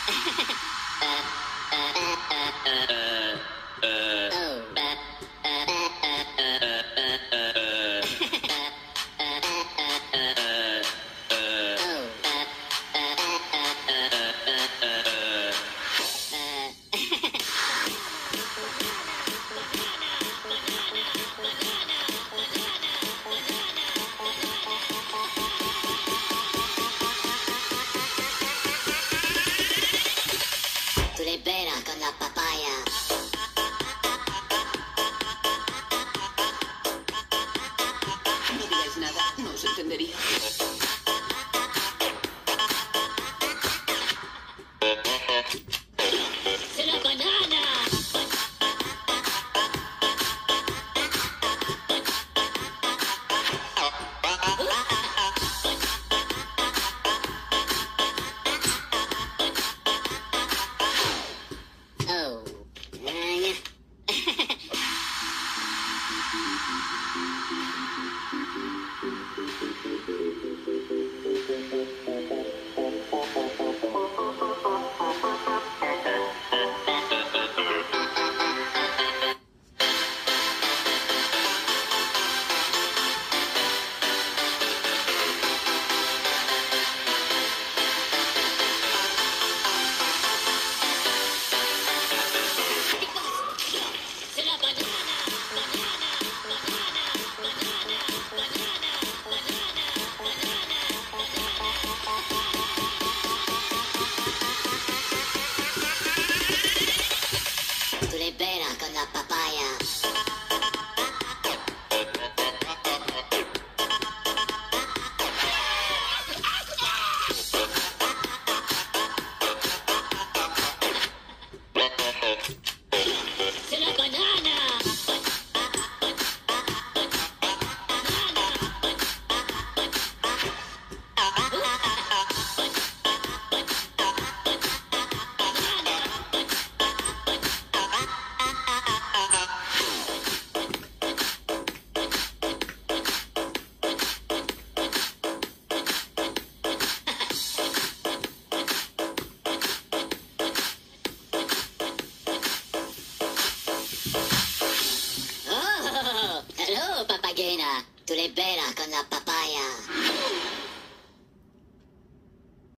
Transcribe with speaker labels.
Speaker 1: Tu le pera con la papaya.
Speaker 2: No digáis nada, no os entendería.
Speaker 1: ¡Es la banana! Oh. ¡Es la banana! ¡Banana! ¡Banana! ¡Banana! ¡Banana! ¡Banana! ¡Banana! Tu le pera con la papaya. ¡Es la banana! Oh, hello, papagena. Tu le pera con la papaya.